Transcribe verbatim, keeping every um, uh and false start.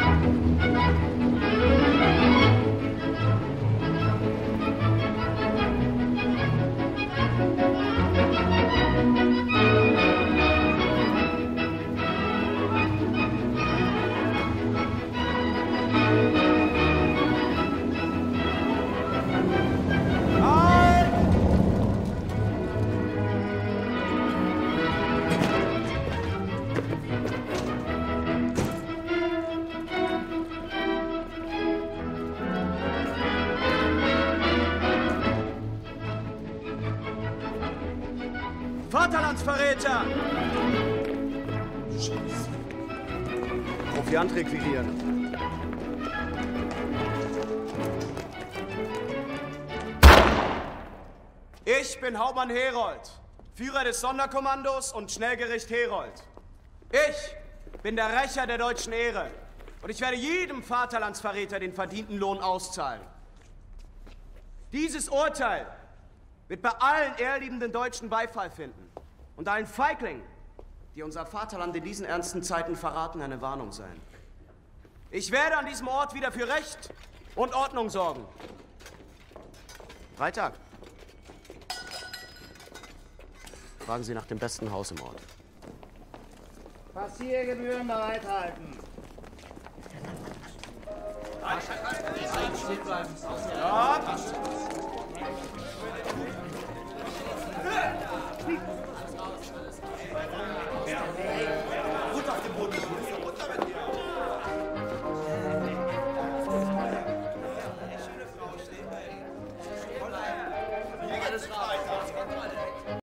Vaterlandsverräter! Scheiße. Proviant requirieren. Ich bin Hauptmann Herold, Führer des Sonderkommandos und Schnellgericht Herold. Ich bin der Rächer der deutschen Ehre und ich werde jedem Vaterlandsverräter den verdienten Lohn auszahlen. Dieses Urteil wird bei allen ehrliebenden Deutschen Beifall finden und allen Feiglingen, die unser Vaterland in diesen ernsten Zeiten verraten, eine Warnung sein. Ich werde an diesem Ort wieder für Recht und Ordnung sorgen. Freitag. Fragen Sie nach dem besten Haus im Ort. Passiergebühren bereithalten. Ja. Gut auf den Boden.